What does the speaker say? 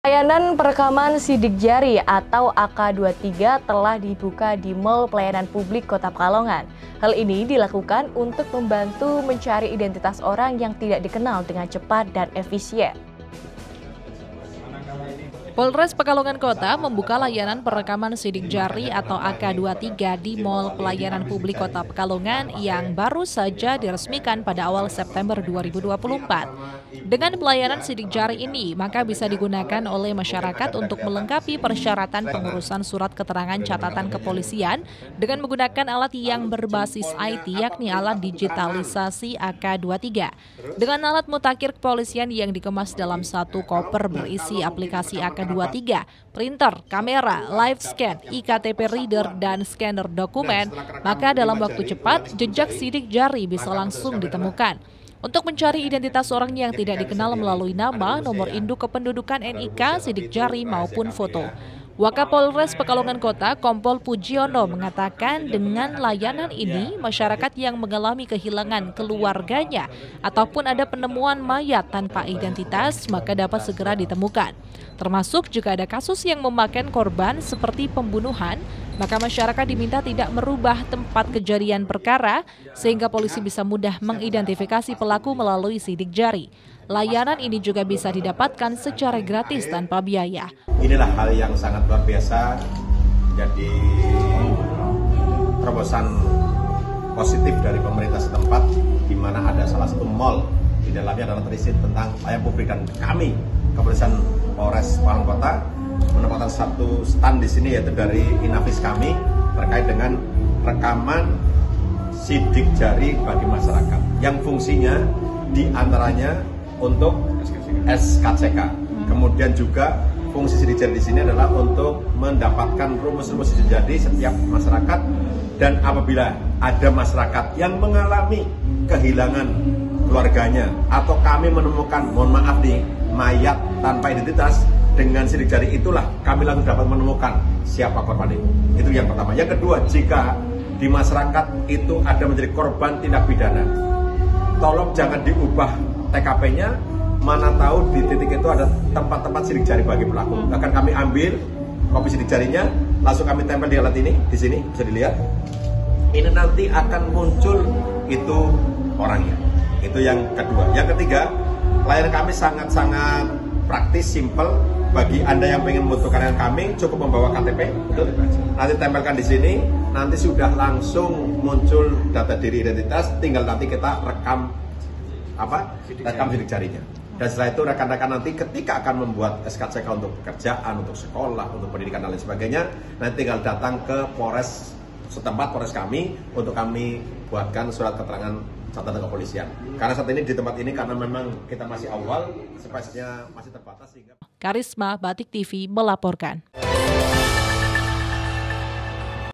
Layanan perekaman sidik jari atau AK23 telah dibuka di Mall Pelayanan Publik Kota Pekalongan. Hal ini dilakukan untuk membantu mencari identitas orang yang tidak dikenal dengan cepat dan efisien. Polres Pekalongan Kota membuka layanan perekaman sidik jari atau AK23 di Mall Pelayanan Publik Kota Pekalongan yang baru saja diresmikan pada awal September 2024. Dengan pelayanan sidik jari ini, maka bisa digunakan oleh masyarakat untuk melengkapi persyaratan pengurusan surat keterangan catatan kepolisian dengan menggunakan alat yang berbasis IT, yakni alat digitalisasi AK23. Dengan alat mutakhir kepolisian yang dikemas dalam satu koper berisi aplikasi AK23, printer, kamera, live scan, iktp reader, dan scanner dokumen, maka dalam waktu cepat, jejak sidik jari bisa langsung ditemukan. Untuk mencari identitas orang yang tidak dikenal melalui nama, nomor induk kependudukan NIK, sidik jari, maupun foto. Wakapolres Pekalongan Kota, Kompol Pujiono, mengatakan dengan layanan ini, masyarakat yang mengalami kehilangan keluarganya ataupun ada penemuan mayat tanpa identitas, maka dapat segera ditemukan. Termasuk jika ada kasus yang memakan korban seperti pembunuhan, maka masyarakat diminta tidak merubah tempat kejadian perkara sehingga polisi bisa mudah mengidentifikasi pelaku melalui sidik jari. Layanan ini juga bisa didapatkan secara gratis tanpa biaya. Inilah hal yang sangat luar biasa, jadi terobosan positif dari pemerintah setempat, di mana ada salah satu mall di dalamnya adalah terisi tentang pelayanan publik, dan kami Kepolisian Polres Pekalongan Kota menempatkan satu stand di sini, yaitu dari Inavis kami terkait dengan rekaman sidik jari bagi masyarakat yang fungsinya diantaranya untuk SKCK. Kemudian juga fungsi sidik jari di sini adalah untuk mendapatkan rumus-rumus sidik jari setiap masyarakat, dan apabila ada masyarakat yang mengalami kehilangan keluarganya atau kami menemukan, mohon maaf nih, mayat tanpa identitas, dengan sidik jari itulah kami langsung dapat menemukan siapa korban itu. Itu yang pertama. Yang kedua, jika di masyarakat itu ada menjadi korban tindak pidana, tolong jangan diubah TKP-nya, mana tahu di titik itu ada tempat-tempat sidik jari bagi pelaku. Akan kami ambil kopi sidik jarinya, langsung kami tempel di alat ini, di sini bisa dilihat. Ini nanti akan muncul itu orangnya. Itu yang kedua. Yang ketiga, layanan kami sangat-sangat praktis, simple. Bagi Anda yang ingin membutuhkan layanan kami, cukup membawa KTP, betul? Nanti tempelkan di sini, nanti sudah langsung muncul data diri identitas, tinggal nanti kita rekam sidik jarinya. Dan setelah itu rekan-rekan nanti ketika akan membuat SKCK untuk pekerjaan, untuk sekolah, untuk pendidikan dan lain sebagainya, nanti tinggal datang ke Polres setempat, Polres kami, untuk kami buatkan surat keterangan catatan kepolisian. Karena saat ini di tempat ini, karena memang kita masih awal, space-nya masih terbatas sehingga... Karisma Batik TV melaporkan.